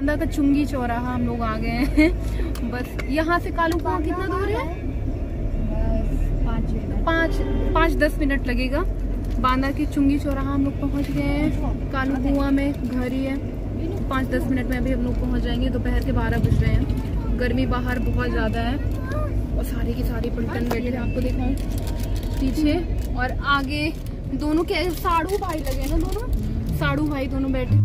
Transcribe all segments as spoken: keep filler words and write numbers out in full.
बांदा का चुंगी चौराहा हम लोग आ गए हैं। बस यहाँ से कालू कुआं कितना दूर है? पाँच पाँच दस मिनट लगेगा। बांदा के चुंगी चौराहा हम लोग पहुँच गए हैं। कालू कुआं में घर ही है, पाँच दस मिनट में अभी हम लोग पहुँच जाएंगे। दोपहर के बारह बज रहे हैं, गर्मी बाहर बहुत ज़्यादा है और सारी की सारी पलटन बैठे थे, आपको दिखाऊं पीछे और आगे दोनों के साड़ू भाई लगे ना, दोनों साड़ू भाई दोनों बैठे।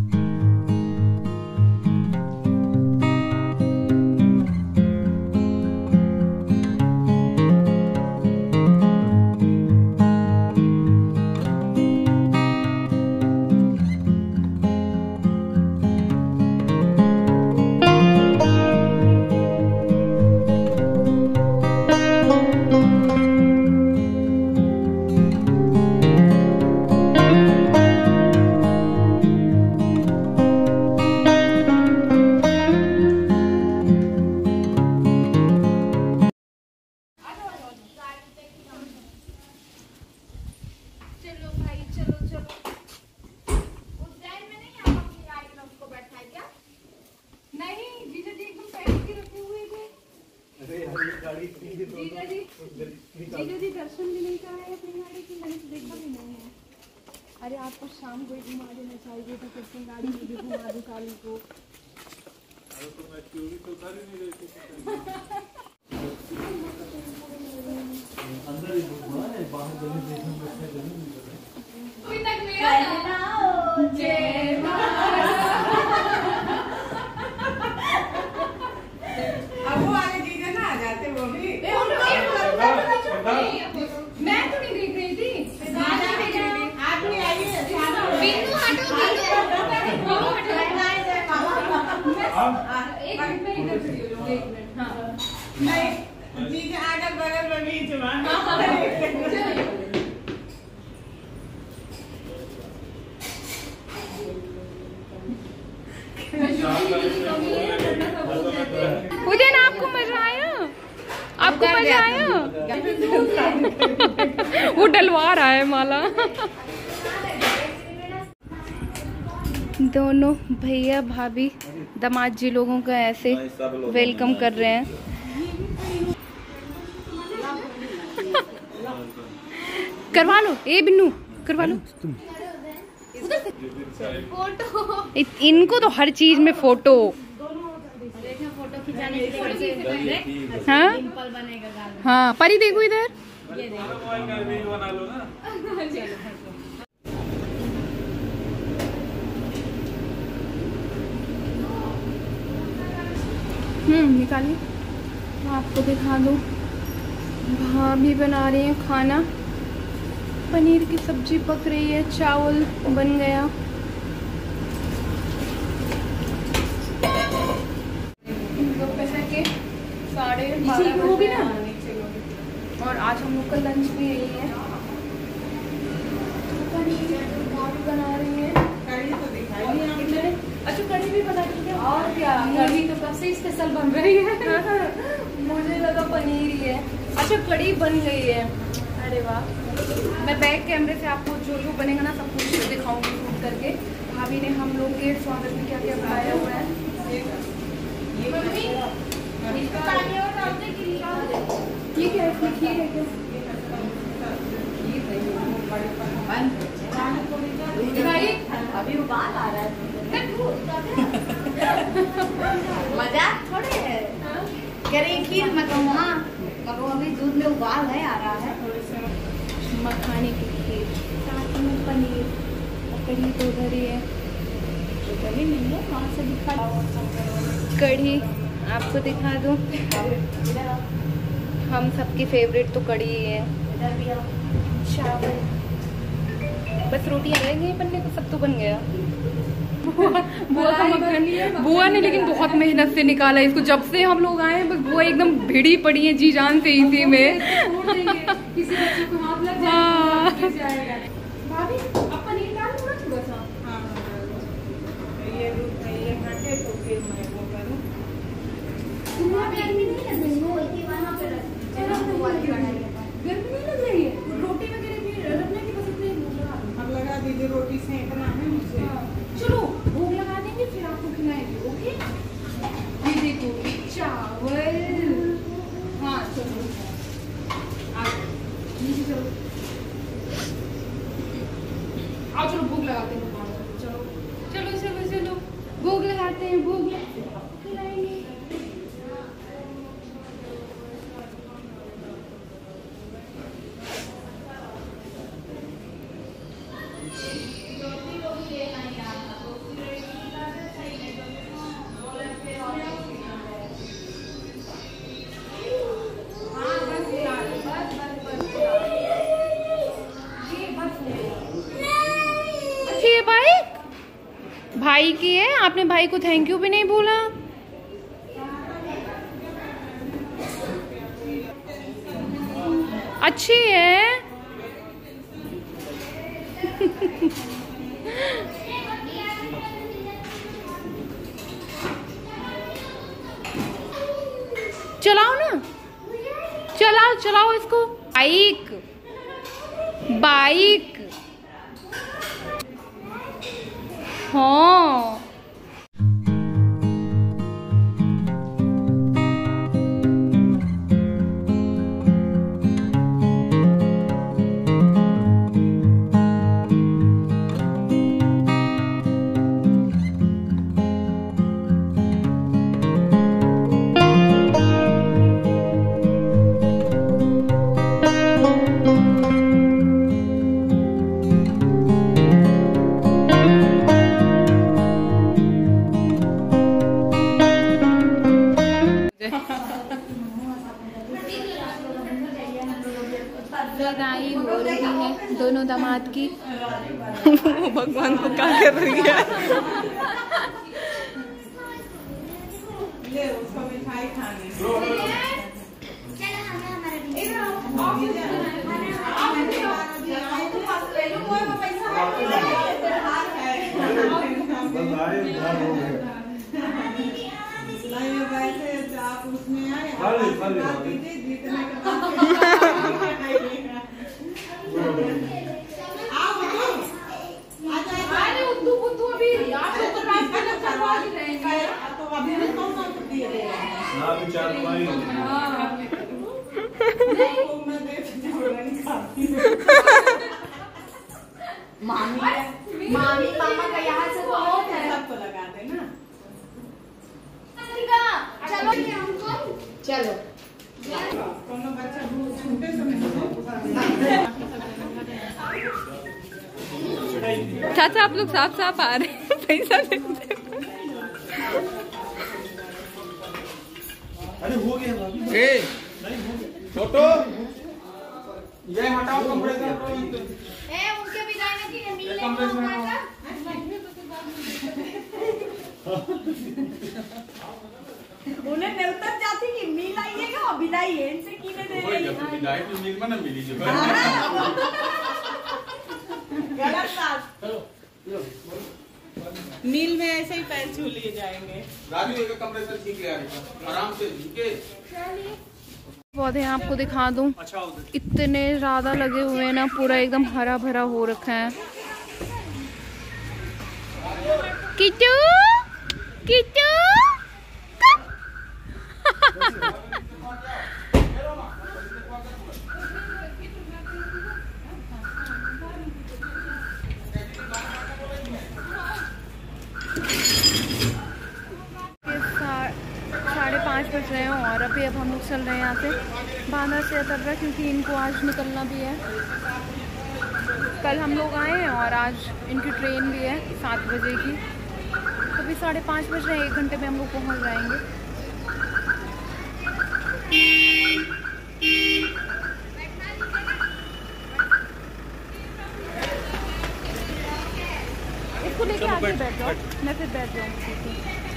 जीजा जी जीजा जी दर्शन भी नहीं कराए अपनी गाड़ी की, मैंने तो देखा भी नहीं है। अरे आपको शाम को घुमा देना चाहिए था, फिर गाड़ी में भी घुमा दूं काली को। अरे तो मैं चोरी तो कर ही नहीं रही थी। अंदर ही घुमा है, बाहर गली देखने में अच्छा गली नहीं कर रहा। कोई तक मेरा ना जय मां। अब वो आगे जीजा ना आ जाते वो भी। मैं तो नहीं देख रही थी। आप नहीं आई है। बिंदु हटो, एक मिनट में इधर से लो, एक मिनट। हाँ नहीं जीजा अगल बगल में बीच में। मुझे ना आपको मजा आया, आपको मजा आया। वो डलवा रहा है माला। दोनों भैया भाभी दामाद जी लोगों का ऐसे वेलकम कर रहे हैं। करवा लो, ए बिन्नू करवा लो। फोटो इनको तो हर चीज में फोटो। फोटो खिंचाने के हाँ हाँ परी देखो इधर। हम्म निकालिए, आपको दिखा दो। भाभी बना रही है खाना, पनीर की सब्जी पक रही है, चावल बन गया। दोपहर के साढ़े बारह बजे ना, और आज हम लोग का लंच भी यही है। भाभी बना रही है कढ़ी, तो दिखाई नहीं आपने। अच्छा कढ़ी भी बना रही है, और क्या कढ़ी तो कब से स्पेशल बन रही है। मुझे लगा पनीर ही है। अच्छा कढ़ी बन गई है, अरे वाह। मैं बैक कैमरे से आपको जो जो बनेगा ना सब कुछ दिखाऊंगी शूट करके। भाभी ने हम लोग के स्वागत में क्या क्या बनाया हुआ है। ये क्या है, खीर है क्या? अभी उबाल आ रहा है। मजाक थोड़े है, कह रही खीर मैं कहूँ। हाँ कहो अभी दूध में उबाल है आ रहा है। मखाने की खीर, साथ में पनीर और कढ़ी तो उधर ही है। कढ़ी नहीं है वहाँ से दिखा, कढ़ी आपको दिखा दूँ। हम सबकी फेवरेट तो कढ़ी ही है। चावल, बस रोटियां रह गई बनने को, सब तो बन गया। बुआ का मक्खन बुआ ने लेकिन बहुत मेहनत से निकाला इसको। जब से हम लोग आए हैं बस बुआ एकदम भिड़ी पड़ी है जी जान से इसी में। किसी बच्चे को हाथ लग जाएगा। भाभी अब पनीर डाल दो ना थोड़ा सा। हां ये ये काटे तो फिर मैं वो करूं। तुम आप गर्मी नहीं लग रही हो कि वहां पे चलो बुआ की कढ़ाई है, गर्मी नहीं लग रही है। रोटी वगैरह भी रखने की बस इतनी अब लगा दीजिए, रोटी सेकना है मुझे। चलो भूख लगा देंगे फिर आपको खिलाएंगे, ओके। हैं, भूख लगी तो आपको खिलाएंगे। अच्छी है बाइक, भाई की है। आपने भाई को थैंक यू भी नहीं बोला। अच्छी है। चलाओ ना, चलाओ चलाओ इसको। बाइक बाइक हाँ। विदाई हो रही है दोनों दामाद की। वो भगवान को क्या कर रही है। आप उसमें आए मामी मामी मामा का यहाँ से बहुत है, सबको लगाते ना। चलो चलो कोनो बच्चा छूटे से चाचा आप लोग साफ साफ आ रहे हैं, पैसा देते। अरे हो गया भाभी। ए फोटो ये हटाओ कमरे से। ए उनके विदाई में कि मिलने को उन्हें निरंतर जाती कि मिल आइएगा विदाई है इनसे की ने दे रही है। विदाई तो मिल में ना मिली जो गलत बात। नील में ऐसे ही पैर छू लिए जाएंगे। राजू एक कमरे से ठीक है आराम से झुके। पौधे आपको दिखा दूं, इतने ज्यादा लगे हुए हैं ना, पूरा एकदम हरा भरा हो रखा है। किटू किटू साढ़े पाँच बज रहे हैं और अभी अब हम लोग चल रहे हैं यहाँ से बांदा से अतर्रा, क्योंकि इनको आज निकलना भी है। कल हम लोग आए हैं और आज इनकी ट्रेन भी है सात बजे की। तो अभी साढ़े पाँच बज रहे हैं, एक घंटे में हम लोग पहुँच जाएंगे। इसको लेके आगे बैठ जाओ, मैं फिर बैठ जाऊँगी।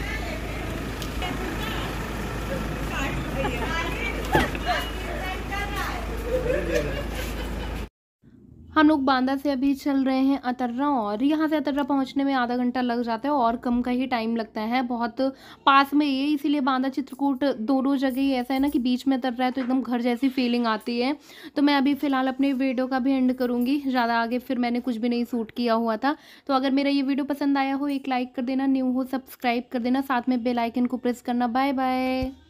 हम लोग बांदा से अभी चल रहे हैं अतर्रा, और यहाँ से अतर्रा पहुँचने में आधा घंटा लग जाता है और कम का ही टाइम लगता है, बहुत पास में ये, इसीलिए बांदा चित्रकूट दोनों जगह ही ऐसा है ना कि बीच में अतर्रा है तो एकदम घर जैसी फीलिंग आती है। तो मैं अभी फ़िलहाल अपने वीडियो का भी एंड करूँगी, ज़्यादा आगे फिर मैंने कुछ भी नहीं शूट किया हुआ था। तो अगर मेरा ये वीडियो पसंद आया हो, एक लाइक कर देना, न्यू हो सब्सक्राइब कर देना, साथ में बेल आइकन को प्रेस करना। Bye bye.